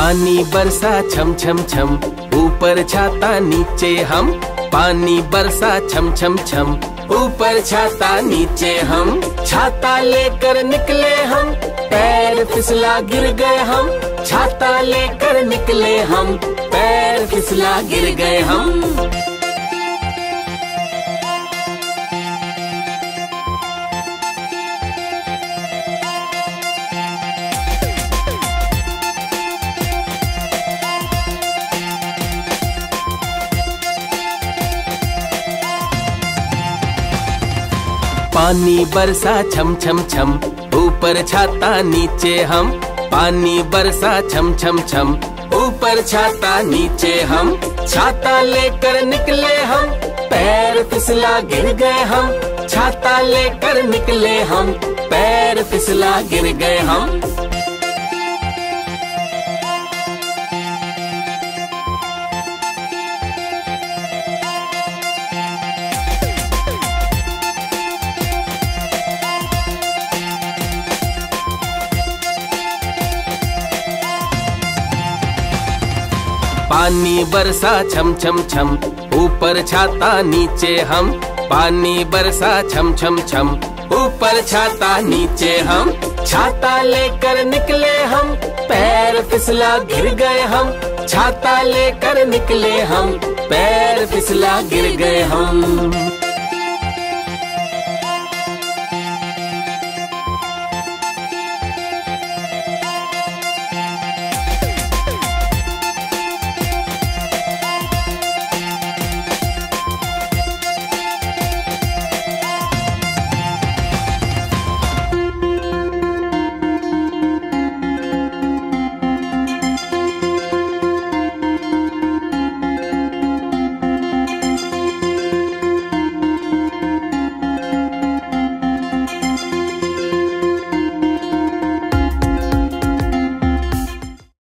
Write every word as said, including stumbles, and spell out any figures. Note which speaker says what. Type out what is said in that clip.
Speaker 1: पानी बरसा छम छम छम, ऊपर छाता नीचे हम। पानी बरसा छम छम छम, ऊपर छाता नीचे हम। छाता लेकर निकले हम, पैर फिसला गिर गए हम। छाता लेकर निकले हम, पैर फिसला गिर गए हम। पानी बरसा छम छम छम, ऊपर छाता नीचे हम। पानी बरसा छम छम छम, ऊपर छाता नीचे हम। छाता लेकर निकले हम, पैर फिसला गिर गए हम। छाता लेकर निकले हम, पैर फिसला गिर गए हम। पानी बरसा छम छम छम, ऊपर छाता नीचे हम। पानी बरसा छम छम छम, ऊपर छाता नीचे हम। छाता लेकर निकले हम, पैर फिसला गिर गए हम। छाता लेकर निकले हम, पैर फिसला गिर गए हम।